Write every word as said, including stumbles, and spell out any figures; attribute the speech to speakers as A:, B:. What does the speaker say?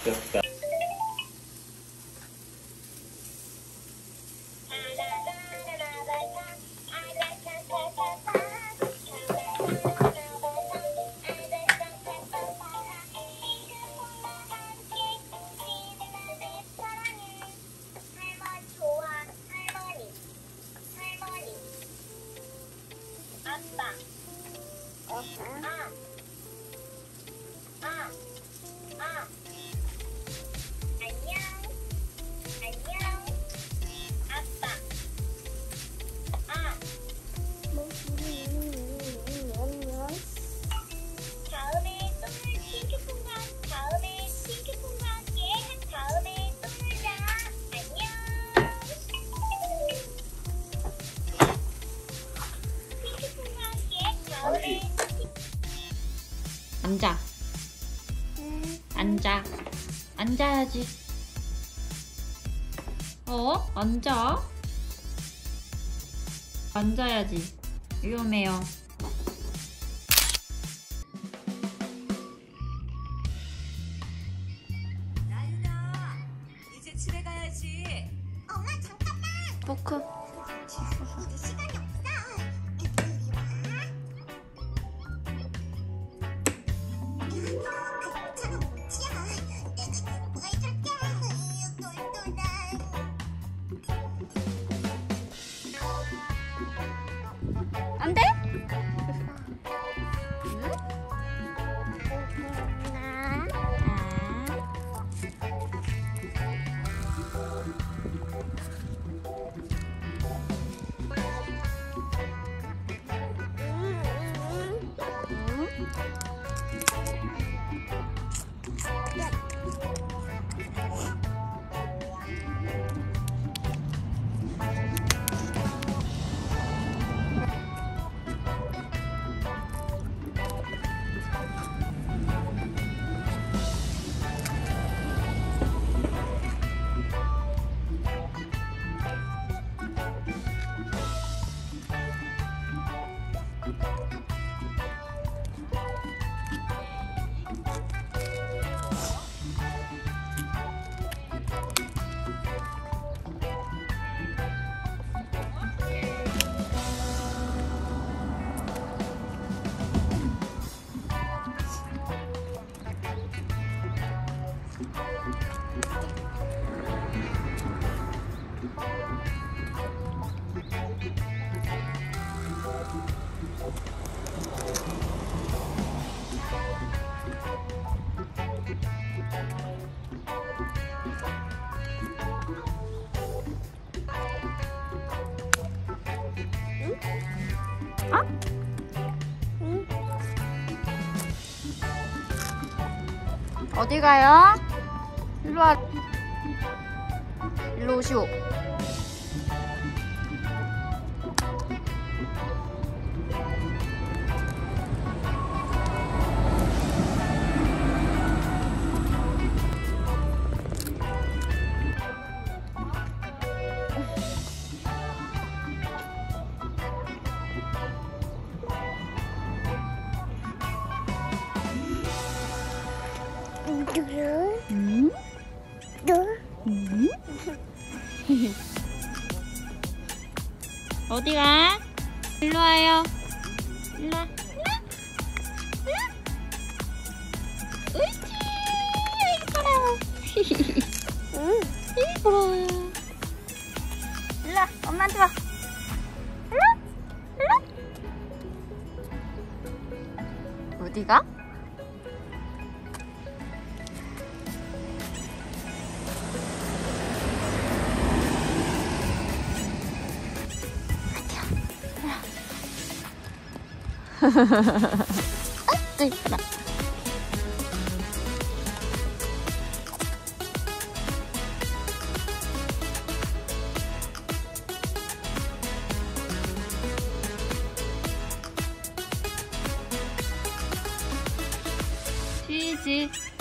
A: 웃겼다.
B: 앉아. 응. 앉아. 앉아야지. 어? 앉아. 앉아야지. 위험해요.
C: 나윤아, 이제 집에 가야지.
D: 엄마 잠깐만.
B: 포크.
D: 우리 시간이 없어. 괜찮아, 뭉치야. 내가 뭐 해줄게. 똘똘한.
B: 안 돼? 어디 가요? 일로 와. 일로 오시오. 음? 음? 어디 가? 일로 와요. 일로 와. 일로 와. 일로 와. 으이치. 이뻐라. 응. 이뻐라. 일로 와. 엄마한테 와. 일로 와. 일로 와. 어디 가? 아, 이쁘다. 치즈.